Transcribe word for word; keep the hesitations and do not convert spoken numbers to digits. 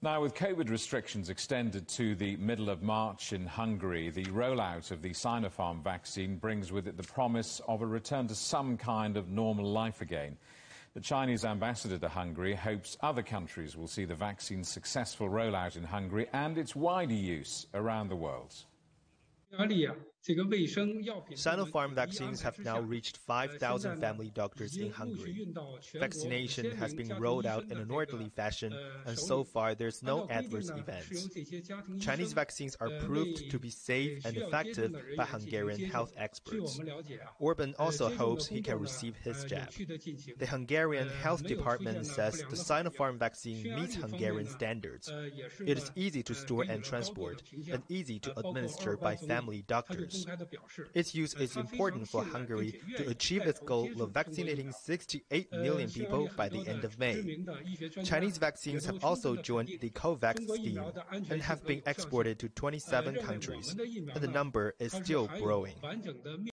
Now, with COVID restrictions extended to the middle of March in Hungary, the rollout of the Sinopharm vaccine brings with it the promise of a return to some kind of normal life again. The Chinese ambassador to Hungary hopes other countries will see the vaccine's successful rollout in Hungary and its wider use around the world. Sinopharm vaccines have now reached five thousand family doctors in Hungary. Vaccination has been rolled out in an orderly fashion, and so far there's no adverse events. Chinese vaccines are proved to be safe and effective by Hungarian health experts. Orban also hopes he can receive his jab. The Hungarian health department says the Sinopharm vaccine meets Hungarian standards. It is easy to store and transport, and easy to administer by family doctors. Its use is important for Hungary to achieve its goal of vaccinating sixty-eight million people by the end of May. Chinese vaccines have also joined the COVAX scheme and have been exported to twenty-seven countries, and the number is still growing.